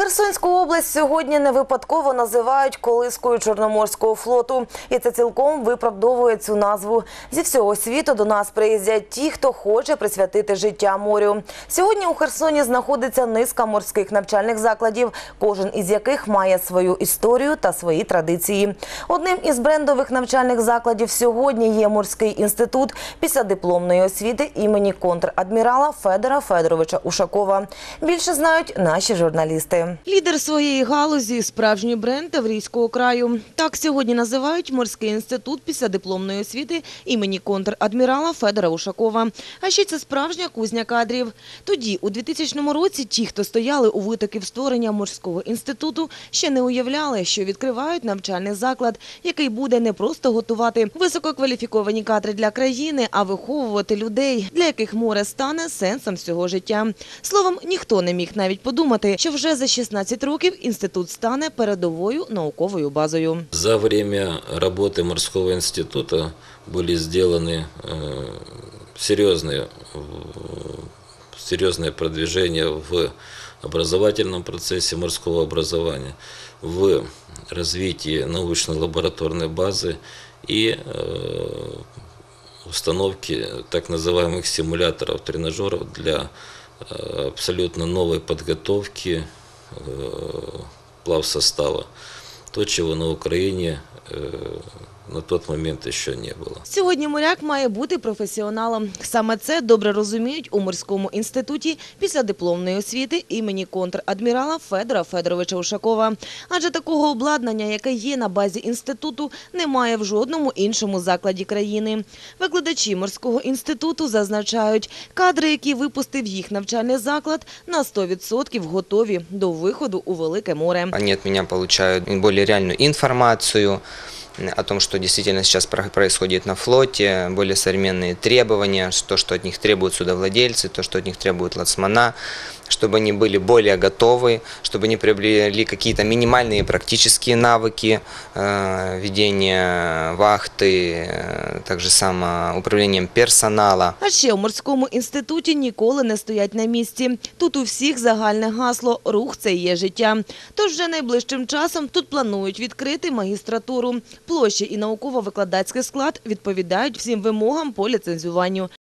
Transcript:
Херсонську область сьогодні не випадково називають колискою Чорноморського флоту. І це цілком виправдовує цю назву. Зі всього світу до нас приїздять ті, хто хоче присвятити життя морю. Сьогодні у Херсоні знаходиться низка морських навчальних закладів, кожен із яких має свою історію та свої традиції. Одним із брендових навчальних закладів сьогодні є Морський інститут післядипломної освіти імені контр-адмірала Федора Федоровича Ушакова. Більше знають наші журналісти. Лідер своєї галузі – справжній бренд Таврійського краю. Так сьогодні називають Морський інститут післядипломної освіти імені контр-адмірала Федора Ушакова. А ще це справжня кузня кадрів. Тоді, у 2000 році, ті, хто стояли у витоків створення Морського інституту, ще не уявляли, що відкривають навчальний заклад, який буде не просто готувати висококваліфіковані кадри для країни, а виховувати людей, для яких море стане сенсом всього життя. Словом, ніхто не міг навіть подумати, що вже за 16 років інститут стане передовою науковою базою. За время работы Морского института были сделаны серьезные продвижения в образовательном процессе морского образования, в развитии научно-лабораторной базы и установки так называемых симуляторов, тренажеров для абсолютно новой подготовки плавсостава. То, чего на Украине на тот момент ще не було. Сьогодні моряк має бути професіоналом. Саме це добре розуміють у Морському інституті післядипломної освіти імені контр-адмірала Федора Федоровича Ушакова. Адже такого обладнання, яке є на базі інституту, немає в жодному іншому закладі країни. Викладачі Морського інституту зазначають, кадри, які випустив їх навчальний заклад, на 100% готові до виходу у велике море. Вони від мене отримують більш реальну інформацію о том, что действительно сейчас происходит на флоте, более современные требования, то, что от них требуют судовладельцы, то, что от них требуют лоцмана, чтобы они были более готовы, чтобы они приобрели какие-то минимальные практические навыки ведения вахты, также управлением персонала. А ще у Морському інституті ніколи не стоять на місці. Тут у всіх загальне гасло «Рух – це і є життя». Тож вже найближчим часом тут планують відкрити магістратуру. Площі і науково-викладацький склад відповідають всім вимогам по ліцензуванню.